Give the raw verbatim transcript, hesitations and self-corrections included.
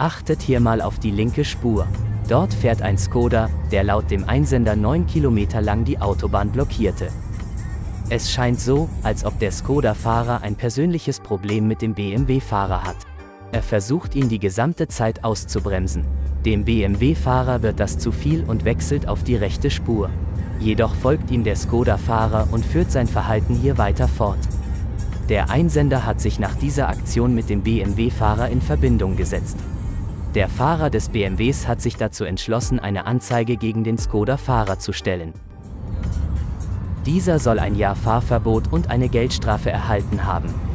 Achtet hier mal auf die linke Spur. Dort fährt ein Skoda, der laut dem Einsender neun Kilometer lang die Autobahn blockierte. Es scheint so, als ob der Skoda-Fahrer ein persönliches Problem mit dem B M W-Fahrer hat. Er versucht ihn die gesamte Zeit auszubremsen. Dem B M W-Fahrer wird das zu viel und wechselt auf die rechte Spur. Jedoch folgt ihm der Skoda-Fahrer und führt sein Verhalten hier weiter fort. Der Einsender hat sich nach dieser Aktion mit dem B M W-Fahrer in Verbindung gesetzt. Der Fahrer des B M Ws hat sich dazu entschlossen, eine Anzeige gegen den Skoda-Fahrer zu stellen. Dieser soll ein Jahr Fahrverbot und eine Geldstrafe erhalten haben.